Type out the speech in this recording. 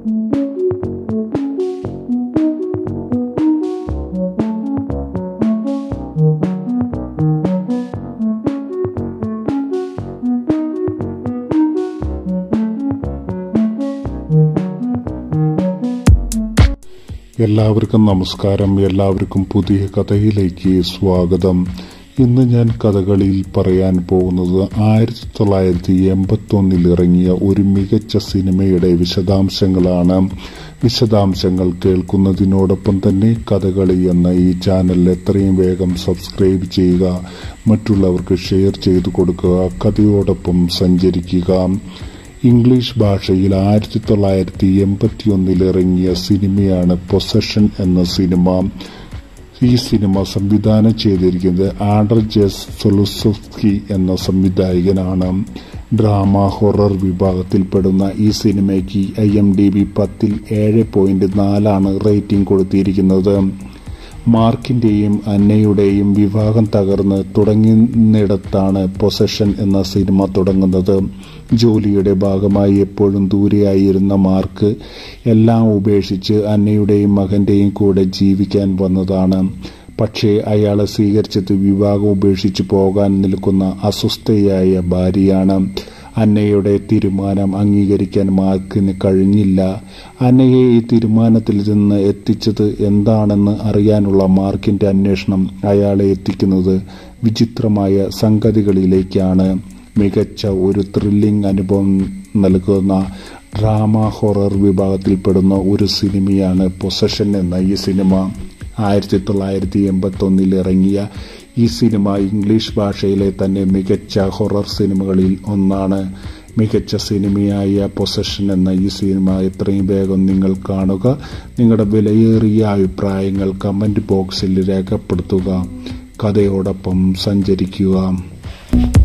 എല്ലാവർക്കും നമസ്കാരം. എല്ലാവർക്കും പുതിയ കഥയിലേക്ക് സ്വാഗതം. ഇന്ന് ഞാൻ കഥകളിയിൽ പറയാൻ പോകുന്നത് 1981 ഇറങ്ങിയ ഒരു മികച്ച സിനിമയുടെ വിശദാംശങ്ങളാണ്. വിശദാംശങ്ങൾ കേൾക്കുന്നതിനോടൊപ്പം തന്നെ കഥകളി എന്ന ഈ ചാനൽ എത്രയും വേഗം സബ്സ്ക്രൈബ് ചെയ്യുക, മറ്റുള്ളവർക്ക് ഷെയർ ചെയ്തു കൊടുക്കുക, കഥയോടൊപ്പം സഞ്ചരിക്കുക. ഇംഗ്ലീഷ് ഭാഷയിൽ 1981 ഇറങ്ങിയ സിനിമയാണ് പൊസഷൻ എന്ന സിനിമ. ഈ സിനിമ സംവിധാനം ചെയ്തിരിക്കുന്നത് ആൻഡ്രജ് ജുളാവ്സ്കി എന്ന സംവിധായകനാണ്. ഡ്രാമ ഹൊറർ വിഭാഗത്തിൽപ്പെടുന്ന ഈ സിനിമയ്ക്ക് IMDb 10-ൽ 7.4 റേറ്റിംഗ് കൊടുത്തിരിക്കുന്നത്. മാർക്കിന്റെയും അന്നയുടെയും വിവാഹം തകർന്ന് തുടങ്ങുന്നിടത്താണ് പൊസഷൻ എന്ന സിനിമ തുടങ്ങുന്നത്. ജോലിയുടെ ഭാഗമായി എപ്പോഴും ദൂരെയായിരുന്ന മാർക്ക് എല്ലാം ഉപേക്ഷിച്ച് അന്നയുടെയും മകന്റെയും കൂടെ ജീവിക്കാൻ വന്നതാണ്. പക്ഷേ അയാളെ സ്വീകരിച്ചത് വിവാഹം ഉപേക്ഷിച്ചു പോകാൻ നിൽക്കുന്ന അസ്വസ്ഥയായ ഭാര്യയാണ്. അന്നയുടെ തീരുമാനം അംഗീകരിക്കാൻ മാർക്കിന് കഴിഞ്ഞില്ല. അന്നയെ ഈ തീരുമാനത്തിൽ നിന്ന് എത്തിച്ചത് എന്താണെന്ന് അറിയാനുള്ള മാർക്കിന്റെ അന്വേഷണം അയാളെ എത്തിക്കുന്നത് വിചിത്രമായ സംഗതികളിലേക്കാണ്. മികച്ച ഒരു ത്രില്ലിംഗ് അനുഭവം നൽകുന്ന ഡ്രാമ ഹൊറർ വിഭാഗത്തിൽപ്പെടുന്ന ഒരു സിനിമയാണ് പൊസഷൻ എന്ന ഈ സിനിമ. 1981 ഇറങ്ങിയ ഈ സിനിമ ഇംഗ്ലീഷ് ഭാഷയിലെ തന്നെ മികച്ച ഹൊറർ സിനിമകളിൽ ഒന്നാണ്. മികച്ച സിനിമയായ പൊസഷൻ എന്ന ഈ സിനിമ എത്രയും വേഗം നിങ്ങൾ കാണുക. നിങ്ങളുടെ വിലയേറിയ അഭിപ്രായങ്ങൾ കമന്റ് ബോക്സിൽ രേഖപ്പെടുത്തുക. കഥയോടൊപ്പം സഞ്ചരിക്കുക.